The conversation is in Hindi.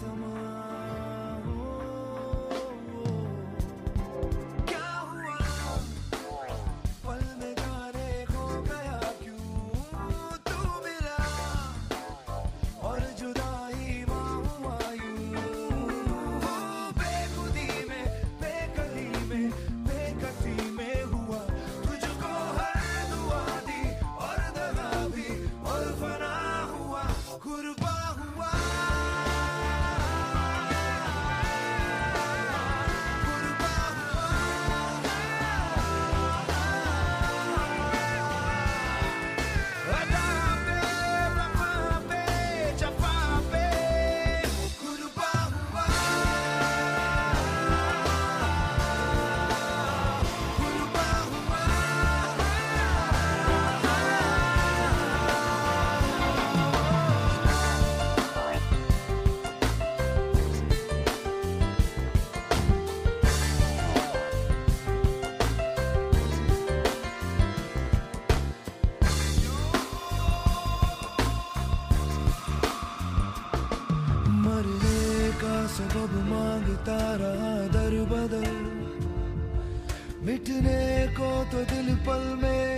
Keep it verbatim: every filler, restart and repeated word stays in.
समा क्या हुआ पल में जाने खो गया क्यों तू मिला और जुदाई हुआ यूं बेखुदी में बेकली में बेकसी में हुआ तुझको हर दुआ दी और दगा भी और फना हुआ कुर्बा हुआ कुर्बा हुआ अदा पे वफा पे जफा पे कुर्बा हुआ कुर्बा हुआ मरने का सबब मांगता रहा दर बदर मिटने को तो दिल पल में